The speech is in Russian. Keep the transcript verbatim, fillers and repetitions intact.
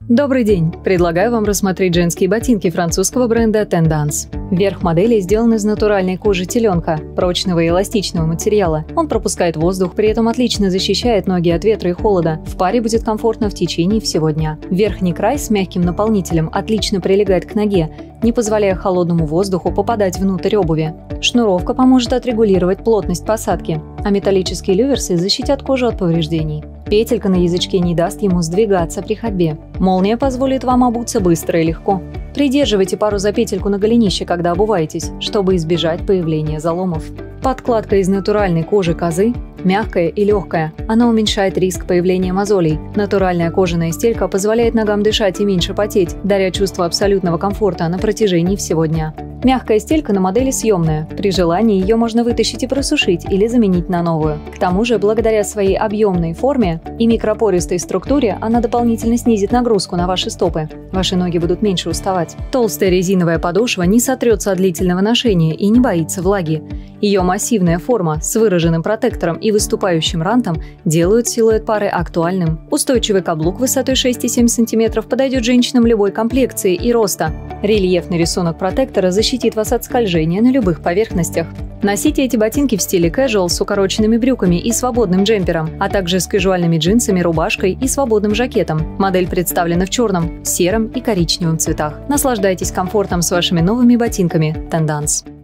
Добрый день! Предлагаю вам рассмотреть женские ботинки французского бренда Tendance. Верх модели сделан из натуральной кожи теленка, прочного и эластичного материала. Он пропускает воздух, при этом отлично защищает ноги от ветра и холода. В паре будет комфортно в течение всего дня. Верхний край с мягким наполнителем отлично прилегает к ноге, не позволяя холодному воздуху попадать внутрь обуви. Шнуровка поможет отрегулировать плотность посадки, а металлические люверсы защитят кожу от повреждений. Петелька на язычке не даст ему сдвигаться при ходьбе. Молния позволит вам обуться быстро и легко. Придерживайте пару за петельку на голенище, когда обуваетесь, чтобы избежать появления заломов. Подкладка из натуральной кожи козы мягкая и легкая. Она уменьшает риск появления мозолей. Натуральная кожаная стелька позволяет ногам дышать и меньше потеть, даря чувство абсолютного комфорта на протяжении всего дня. Мягкая стелька на модели съемная. При желании ее можно вытащить и просушить или заменить на новую. К тому же, благодаря своей объемной форме и микропористой структуре, она дополнительно снизит нагрузку на ваши стопы. Ваши ноги будут меньше уставать. Толстая резиновая подошва не сотрется от длительного ношения и не боится влаги. Ее массивная форма с выраженным протектором и выступающим рантом делают силуэт пары актуальным. Устойчивый каблук высотой шесть и семь десятых сантиметра подойдет женщинам любой комплекции и роста. Рельефный рисунок протектора защитит вас от скольжения на любых поверхностях. Носите эти ботинки в стиле casual с укороченными брюками и свободным джемпером, а также с кажуальными джинсами, рубашкой и свободным жакетом. Модель представлена в черном, сером и коричневом цветах. Наслаждайтесь комфортом с вашими новыми ботинками Tendance.